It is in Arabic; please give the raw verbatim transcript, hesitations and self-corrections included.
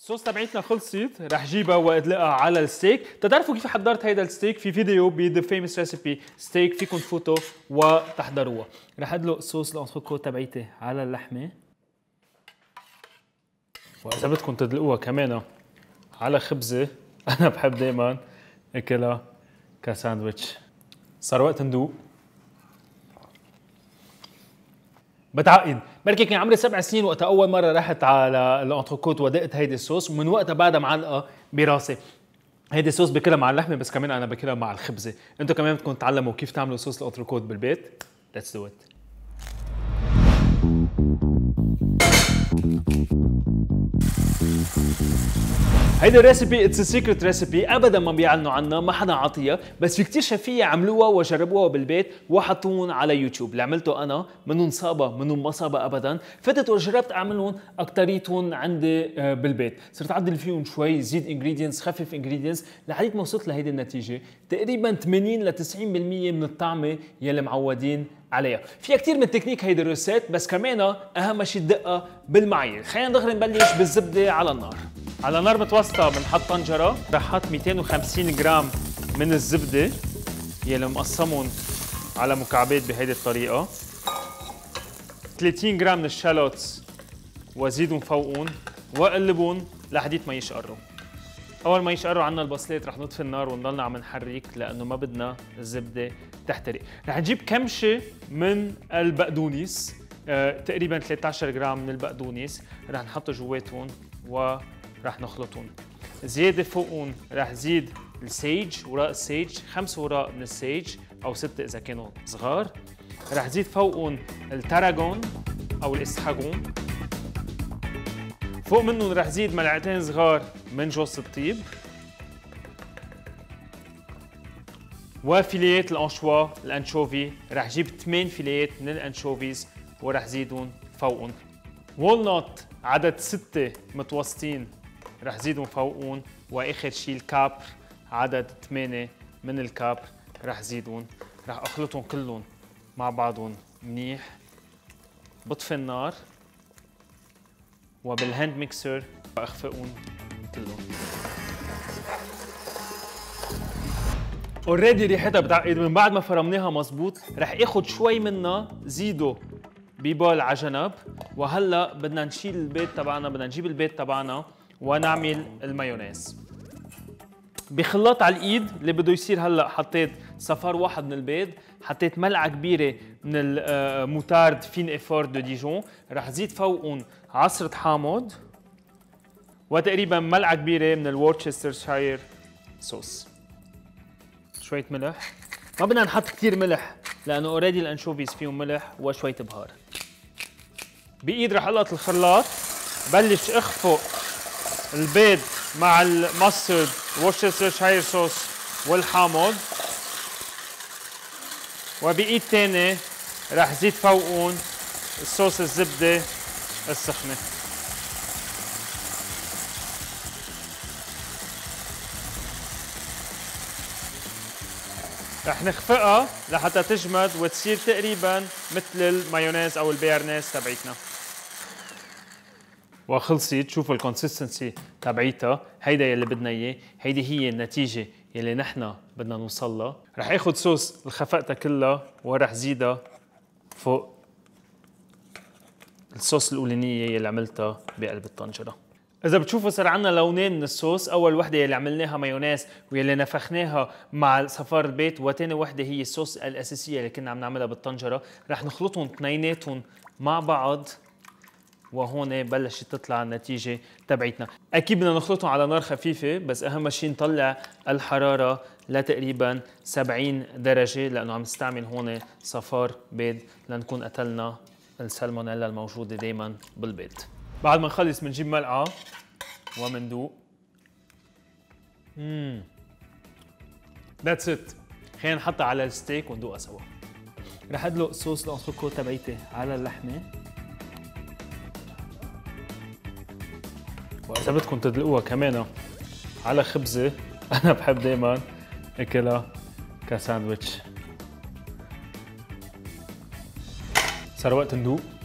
الصوص تبعتنا خلصت، رح جيبها وادلقها على الستيك. تتعرفوا كيف حضرت هيدا الستيك؟ في فيديو ب ذا فيموس ريسيبي ستيك، فيكم تفوتوا وتحضروها. رح ادلق صوص الانتركوت تبعيتي على اللحمه، واذا بدكم تدلقوها كمان على خبزه انا بحب دائما اكلها كساندويتش. صار وقت ندوق. بتعقد، بركي كان عمري سبع سنين وقتها اول مره رحت على الانتركوت ودقت هيدي الصوص، ومن وقتها بعدها معلقه براسي. هيدي الصوص باكلها مع اللحمه، بس كمان انا باكلها مع الخبزه. انتم كمان بدكم تتعلموا كيف تعملوا صوص الانتركوت بالبيت. ليتس دو ات. هيدي الريسيبي اتس سيكريت ريسيبي، ابدا ما بيعلنوا عنها، ما حدا عاطيها، بس في كثير شفيه عملوها وجربوها بالبيت وحطوهم على يوتيوب. اللي عملته انا منهم صابه منهم ما صابه ابدا، فتت وجربت اعملهم اكتريتهم عندي بالبيت. صرت اعدل فيهم شوي، زيد انجريدينتس، خفف انجريدينتس، لحد ما وصلت لهيدي النتيجه. تقريبا ثمانين ل تسعين بالمية من الطعمه يلي معودين عليها. فيها كثير من تكنيك هيدي الروسيت، بس كمان اهم شيء الدقه بالمعايير. خلينا دغري نبلش بالزبده على النار. على نار متوسطه بنحط طنجره، رح احط مئتين وخمسين جرام من الزبده يلي مقسمهم على مكعبات بهيدي الطريقه، ثلاثين جرام من الشالوتس وزيدهم فوقهم واقلبهم لحديت ما يشقروا. اول ما يشقروا عنا البصلات رح نطفي النار ونضلنا عم نحرك لانه ما بدنا الزبده تحترق. رح نجيب كمشه من البقدونس، آه، تقريبا ثلاثة عشر جرام من البقدونس، رح نحط جواتهم ورح نخلطهم. زياده فوقهم رح زيد السيج، وراق السيج، خمس وراق من السيج او ستة اذا كانوا صغار. رح زيد فوقهم التراغون او الاستراغون. فوق منهم رح زيد ملعقتين صغار من جوز الطيب، وفيليات الانشوا الانشوفي. رح جيب ثمان فيليات من الانشوفيز ورح زيدهم فوقهم. والنوت عدد ستة متوسطين رح زيدهم فوقهم، واخر شيء الكابر عدد ثمانية من الكابر رح زيدهم. رح اخلطهم كلهم مع بعضهم منيح، بطفي النار وبالهاند ميكسر اخفقهم كلهم. اوريدي ريحتها بتعقد. من بعد ما فرمناها مزبوط رح اخذ شوي منها زيده ببال على جنب، وهلا بدنا نشيل البيض تبعنا، بدنا نجيب البيض تبعنا ونعمل المايونيز. بخلاط على الايد اللي بده يصير هلا حطيت صفار واحد من البيض، حطيت ملعقه كبيره من الموتارد فين افور دو ديجون، رح زيد فوقهم عصره حامض وتقريبا ملعقه كبيره من الورتشسترشاير صوص. شويه ملح، ما بدنا نحط كثير ملح لانه اوريدي الانشوفيز فيهم ملح، وشويه بهار. بايد رح القط الخلاط، بلش اخفق البيض مع الماسترد وورتشسترشاير صوص والحامض، وبايد ثانيه رح زيد فوقهم الصوص الزبده السخنه. رح نخفقها لحتى تجمد وتصير تقريبا مثل المايونيز او البيارنيز تبعتنا. وخلصت. شوفوا الكونسستنسي تبعيتها، هيدا يلي بدنا اياه، هيدي هي النتيجه يلي نحن بدنا نوصل لها. رح اخذ صوص اللي خفقتها كلها ورح زيدها فوق الصوص الاولانيه يلي عملتها بقلب الطنجره. إذا بتشوفوا صار عندنا لونين من الصوص، أول وحدة يلي عملناها مايونيز ويلي نفخناها مع صفار البيت، وتاني وحدة هي الصوص الأساسية اللي كنا عم نعملها بالطنجرة. رح نخلطهم اثنيناتهم مع بعض، وهون بلشت تطلع النتيجة تبعتنا. أكيد بدنا نخلطهم على نار خفيفة، بس أهم شيء نطلع الحرارة لتقريبا سبعين درجة، لأنه عم نستعمل هون صفار بيض لنكون قتلنا السالمونيلا الموجودة دايما بالبيض. بعد ما نخلص بنجيب ملعقة ومندوق. اممم ذاتس ات. خلينا نحطها على الستيك وندوقها سوا. رح ادلق صوص الانتركوت تبعيتي على اللحمة، وإذا بدكم تدلقوها كمان على خبزة أنا بحب دايما أكلها كساندويتش. صار وقت ندوق.